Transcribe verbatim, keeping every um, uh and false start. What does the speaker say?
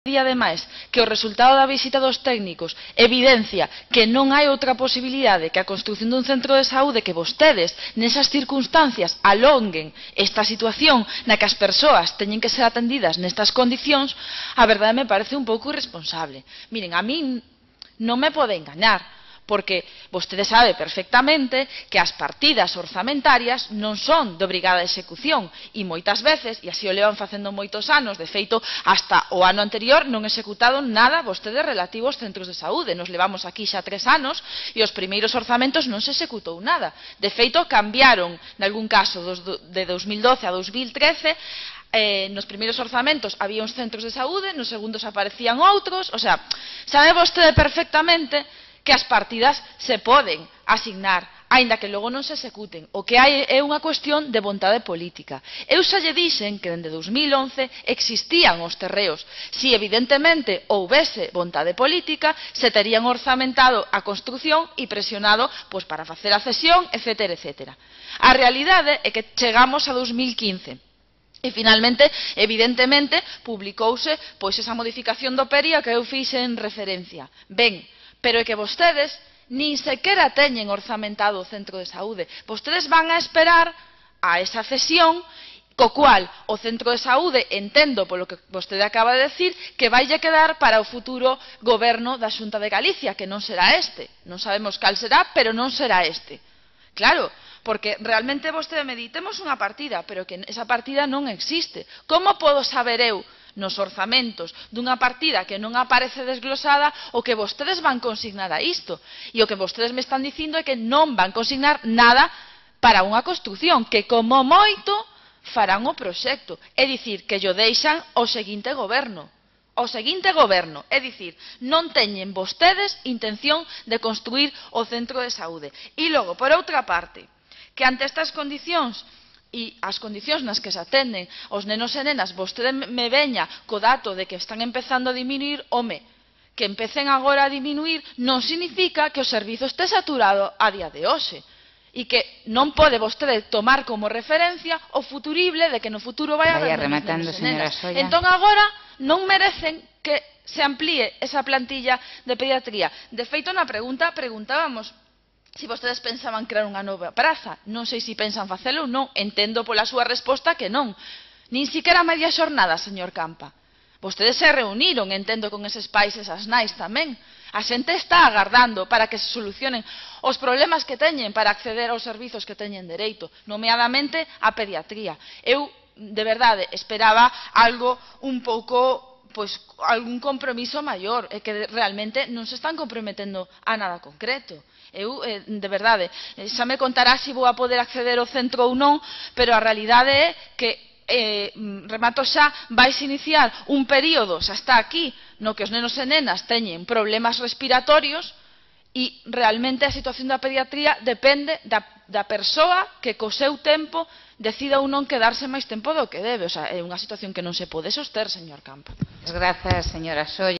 E ademais que o resultado da visita dos técnicos evidencia que non hai outra posibilidade que a construción dun centro de saúde que vostedes, nesas circunstancias, alonguen esta situación na que as persoas teñen que ser atendidas nestas condicións, a verdade me parece un pouco irresponsable. Miren, a min non me pode engañar, porque vostede sabe perfectamente que as partidas orzamentarias non son de obrigada execución e moitas veces, e así o levan facendo moitos anos, de feito, hasta o ano anterior non executaron nada vostedes relativo aos centros de saúde. Nos levamos aquí xa tres anos e os primeiros orzamentos non se executou nada. De feito, cambiaron, nalgún caso, de dos mil doce a dos mil trece, Eh, nos primeiros orzamentos había uns centros de saúde, nos segundos aparecían outros, o sea, sabe vostede perfectamente que as partidas se poden asignar, aínda que logo non se executen. O que hai é unha cuestión de vontade política. Eu xa lle dixen que dende dos mil once existían os terreos. Si evidentemente houbese vontade política, se terían orzamentado a construción e presionado pois, para facer a cesión, etcétera, etcétera. A realidade é que chegamos a dos mil quince. E finalmente, evidentemente, publicouse pois esa modificación do P E R I a que eu fixen referencia. Ben, pero é que vostedes nin sequera teñen orzamentado o centro de saúde. Vostedes van a esperar a esa cesión, co cual o centro de saúde, entendo polo que vostede acaba de decir, que vaille quedar para o futuro goberno da Xunta de Galicia, que non será este. Non sabemos cal será, pero non será este. Claro, porque realmente vostede me di, temos unha partida, pero que esa partida non existe. Como podo saber eu, nos orzamentos dunha partida que non aparece desglosada, o que vostedes van consignar a isto? E o que vostedes me están dicindo é que non van consignar nada para unha construción, que como moito farán o proxecto. É dicir, que llo deixan ao seguinte goberno. O seguinte goberno, é dicir, non teñen vostedes intención de construir o centro de saúde. E logo, por outra parte, que ante estas condicións e as condicións nas que se atenden os nenos e nenas, vostede me veña co dato de que están empezando a diminuir, home, que empecen agora a diminuir non significa que o servizo este saturado a día de hoxe e que non pode vostede tomar como referencia o futurible de que no futuro vai haber menos nenos e nenas. Entón agora non merecen que se amplíe esa plantilla de pediatría. De feito, na pregunta preguntábamos si vostedes pensaban crear unha nova praza. Non sei se pensan facelo ou non. Entendo pola súa resposta que non. Nin siquiera media xornada, señor Campa. Vostedes se reuniron, entendo, con eses pais e esas nais tamén. A xente está agardando para que se solucionen os problemas que teñen para acceder aos servizos que teñen dereito, nomeadamente a pediatría. Eu, de verdade, esperaba algo un pouco, pois, algún compromiso maior, e que realmente non se están comprometendo a nada concreto. Eu, eh, de verdade, xa me contará se vou a poder acceder ao centro ou non, pero a realidade é que, eh, remato xa, vais iniciar un período, xa está aquí, no que os nenos e nenas teñen problemas respiratorios e realmente a situación da pediatría depende da, da persoa que co seu tempo decida ou non quedarse máis tempo do que debe. O sea, é unha situación que non se pode soster, señor Campa. Gracias, señora Solla.